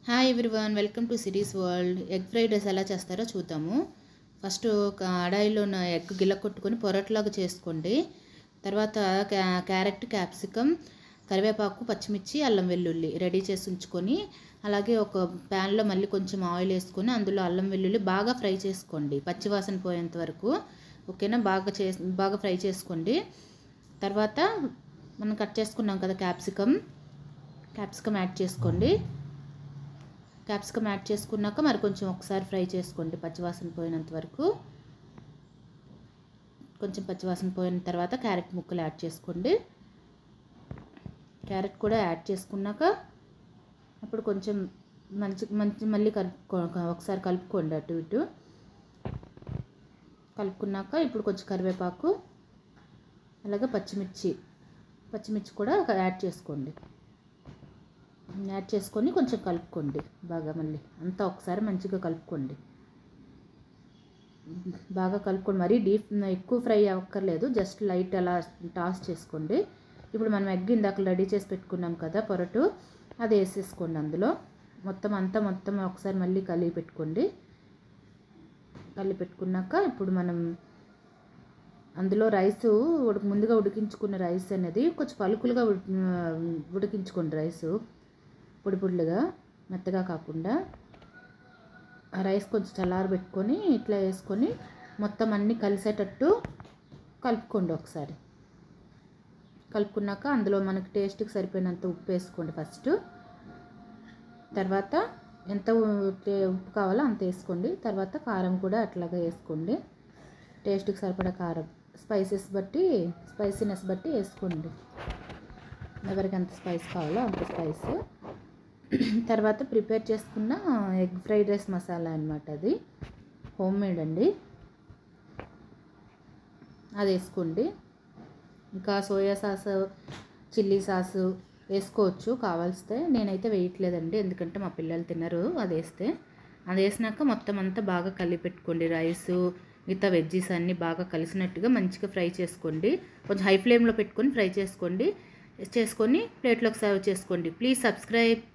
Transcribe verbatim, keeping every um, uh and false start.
Hi everyone, welcome to series world. Egg fried rice ఎలా చేస్తారో చూద్దాము. ఫస్ట్ ఒక కడాయిలో ఎగ్ గిల్ల కొట్టుకొని పొరట్లాగా చేసుకోండి. తర్వాత క్యారెట్, క్యాప్సికమ్, కరివేపాకు, పచ్చిమిర్చి, అల్లం వెల్లుల్లి రెడీ చేసి ఉంచుకొని, అలాగే ఒక ప్యాన్లో మళ్ళీ కొంచెం ఆయిల్ వేసుకొని అందులో అల్లం వెల్లుల్లి బాగా ఫ్రై చేసుకోండి, పచ్చివాసన పోయేంత వరకు. ఓకేనా? బాగా చే బాగా ఫ్రై చేసుకోండి. తర్వాత మనం కట్ చేసుకున్నాం కదా క్యాప్సికమ్ క్యాప్సికమ్ యాడ్ చేసుకోండి. క్యాప్సికమ్ యాడ్ చేసుకున్నాక మరి కొంచెం ఒకసారి ఫ్రై చేసుకోండి పచ్చివాసన పోయినంత వరకు. కొంచెం పచ్చివాసన పోయిన తర్వాత క్యారెట్ ముక్కలు యాడ్ చేసుకోండి. క్యారెట్ కూడా యాడ్ చేసుకున్నాక అప్పుడు కొంచెం మంచి మంచి మళ్ళీ కలుపుకో ఒకసారి కలుపుకోండి అటు ఇటు. కలుపుకున్నాక ఇప్పుడు కొంచెం కరివేపాకు, అలాగే పచ్చిమిర్చి పచ్చిమిర్చి కూడా యాడ్ చేసుకోండి. యాడ్ చేసుకొని కొంచెం కలుపుకోండి బాగా. మళ్ళీ అంతా ఒకసారి మంచిగా కలుపుకోండి. బాగా కలుపుకోండి. మరీ డీప్ ఎక్కువ ఫ్రై అవ్వక్కర్లేదు, జస్ట్ లైట్ అలా టాస్ చేసుకోండి. ఇప్పుడు మనం ఎగ్ ఇందాక రెడీ చేసి పెట్టుకున్నాం కదా పొరటు, అది వేసేసుకోండి అందులో. మొత్తం అంతా మొత్తం ఒకసారి మళ్ళీ కలిపి పెట్టుకోండి. కలిపి పెట్టుకున్నాక ఇప్పుడు మనం అందులో రైసు ఉడక ముందుగా ఉడికించుకున్న రైస్ అనేది కొంచెం పలుకులుగా ఉడికించుకోండి. రైసు పొడి పొడిగా మెత్తగా కాకుండా ఆ రైస్ కొంచెం చల్లారబెట్టుకొని ఇట్లా వేసుకొని మొత్తం అన్నీ కలిసేటట్టు కలుపుకోండి ఒకసారి. కలుపుకున్నాక అందులో మనకి టేస్ట్కి సరిపోయినంత ఉప్పు వేసుకోండి ఫస్ట్. తర్వాత ఎంత ఉప్పు కావాలో అంత వేసుకోండి. తర్వాత కారం కూడా అట్లాగే వేసుకోండి, టేస్ట్కి సరిపడా కారం. స్పైసెస్ బట్టి స్పైసీనెస్ బట్టి వేసుకోండి, ఎవరికి ఎంత స్పైస్ కావాలో అంత స్పైస్. తర్వాత ప్రిపేర్ చేసుకున్న ఎగ్ ఫ్రైడ్ రైస్ మసాలా అనమాట, అది హోమ్ మేడ్ అండి, అది వేసుకోండి. ఇంకా సోయా సాస్, చిల్లీ సాసు వేసుకోవచ్చు కావాల్స్తే. నేనైతే వేయట్లేదండి ఎందుకంటే మా పిల్లలు తినరు అది వేస్తే. అది వేసినాక మొత్తం అంతా బాగా కలిపి పెట్టుకోండి. రైసు మిగతా వెజ్జీస్ అన్నీ బాగా కలిసినట్టుగా మంచిగా ఫ్రై చేసుకోండి. కొంచెం హై ఫ్లేమ్లో పెట్టుకొని ఫ్రై చేసుకోండి. చేసుకొని ప్లేట్లోకి సర్వ్ చేసుకోండి. Please subscribe.